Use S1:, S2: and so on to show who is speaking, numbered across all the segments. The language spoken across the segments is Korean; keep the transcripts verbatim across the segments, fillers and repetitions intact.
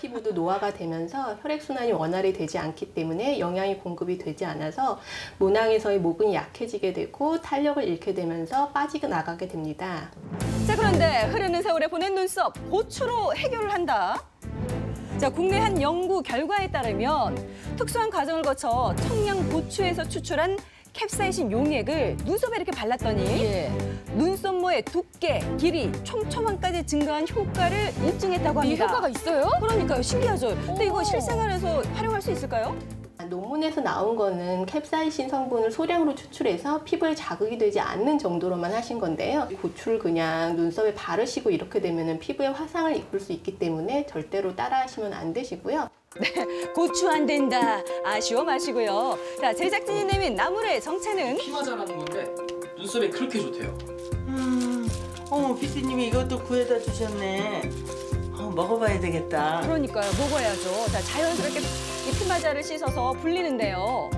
S1: 피부도 노화가 되면서 혈액순환이 원활히 되지 않기 때문에 영양이 공급이 되지 않아서 모낭에서의 모근이 약해지게 되고 탄력을 잃게 되면서 빠지고 나가게 됩니다.
S2: 자, 그런데 흐르는 세월에 보낸 눈썹, 고추로 해결을 한다. 자, 국내 한 연구 결과에 따르면 특수한 과정을 거쳐 청양 고추에서 추출한 캡사이신 용액을 눈썹에 이렇게 발랐더니 예. 눈썹모의 두께, 길이, 촘촘함까지 증가한 효과를 입증했다고 합니다.
S3: 이 효과가 있어요?
S2: 그러니까요. 신기하죠. 근데 이거 실생활에서 활용할 수 있을까요?
S1: 논문에서 나온 거는 캡사이신 성분을 소량으로 추출해서 피부에 자극이 되지 않는 정도로만 하신 건데요. 고추를 그냥 눈썹에 바르시고 이렇게 되면 피부에 화상을 입을 수 있기 때문에 절대로 따라 하시면 안 되시고요.
S2: 네, 고추 안 된다. 아쉬워 마시고요. 자, 제작진이 내민 나물의 정체는
S4: 피마자라는 건데 눈썹에 그렇게 좋대요.
S5: 음, 어머, 피디님이 이것도 구해다 주셨네. 어, 먹어봐야 되겠다.
S2: 그러니까요, 먹어야죠. 자, 자연스럽게 이 피마자를 씻어서 불리는데요.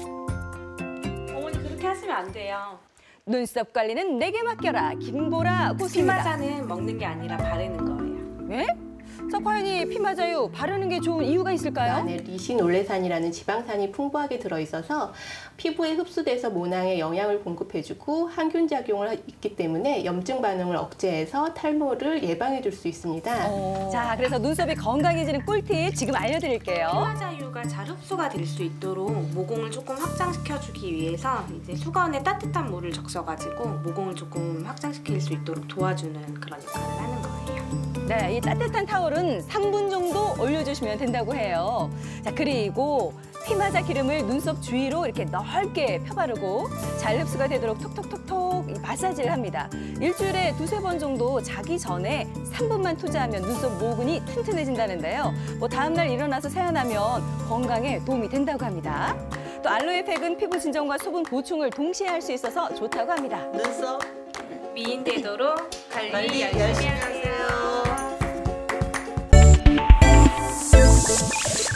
S6: 어머니 그렇게 하시면 안 돼요.
S2: 눈썹 관리는 내게 맡겨라. 김보라 고수입니다.
S6: 피마자는 먹는 게 아니라 바르는 거예요.
S2: 네? 자, 과연 이 피마자유 바르는 게 좋은 이유가
S1: 그
S2: 있을까요?
S1: 안에 리신올레산이라는 지방산이 풍부하게 들어있어서 피부에 흡수돼서 모낭에 영양을 공급해주고 항균 작용을 있기 때문에 염증 반응을 억제해서 탈모를 예방해줄 수 있습니다.
S2: 어... 자, 그래서 눈썹이 건강해지는 꿀팁 지금 알려드릴게요.
S6: 피마자유가 잘 흡수가 될 수 있도록 모공을 조금 확장시켜주기 위해서 이제 수건에 따뜻한 물을 적셔가지고 모공을 조금 확장시킬 수 있도록 도와주는 그런 역할을 하는 거예요.
S2: 네, 이 따뜻한 타월은 삼 분 정도 올려주시면 된다고 해요. 자, 그리고 피마자 기름을 눈썹 주위로 이렇게 넓게 펴바르고 잘 흡수가 되도록 톡톡톡톡 마사지를 합니다. 일주일에 두세 번 정도 자기 전에 삼 분만 투자하면 눈썹 모근이 튼튼해진다는데요. 뭐 다음날 일어나서 세안하면 건강에 도움이 된다고 합니다. 또 알로에팩은 피부 진정과 수분 보충을 동시에 할 수 있어서 좋다고 합니다.
S5: 눈썹
S6: 미인되도록 관리,
S5: 관리
S6: 열심히
S5: 열심히
S6: 하세요.
S5: 하세요.